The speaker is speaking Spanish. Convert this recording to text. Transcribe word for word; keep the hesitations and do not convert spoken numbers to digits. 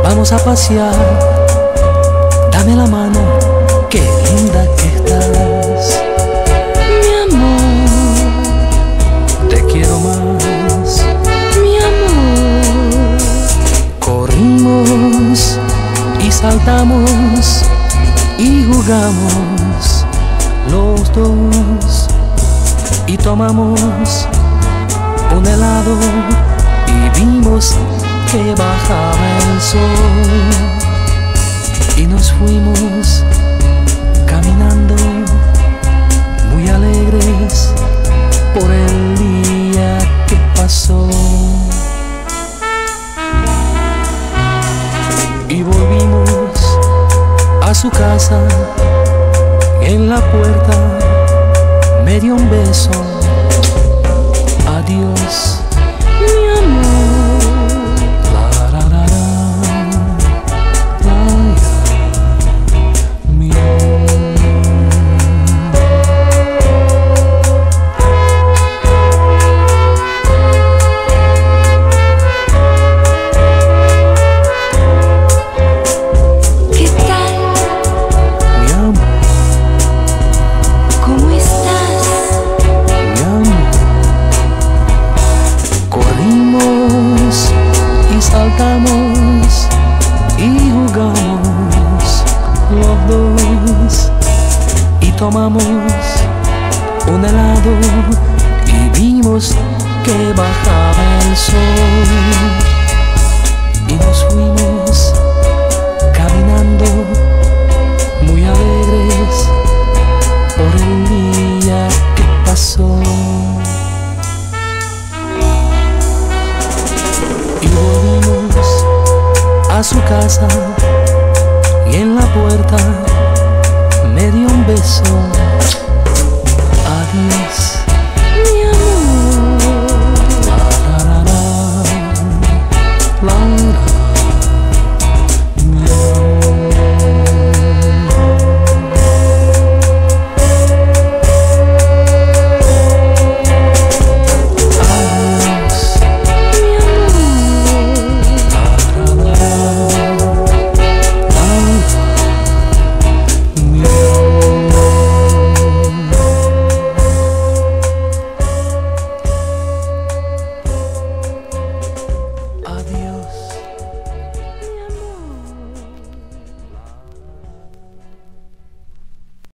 Vamos a pasear, dame la mano, qué linda que estás. Mi amor, te quiero más. mi amor. Corrimos y saltamos y jugamos los dos y tomamos un helado y vimos que bajaba el sol y nos fuimos caminando muy alegres por el día que pasó. Y volvimos a su casa y en la puerta me dio un beso. Adiós, Mi amor, la, la, la, la, la, la, mi amor. ¿qué tal? Mi amor, ¿Cómo estás? mi amor. Corrimos y saltamos y jugamos los dos y tomamos un helado y vimos que bajaba el sol y nos fuimos caminando muy alegres por el día que pasó. Y volvimos a su casa y en la puerta me dio un beso. Adiós,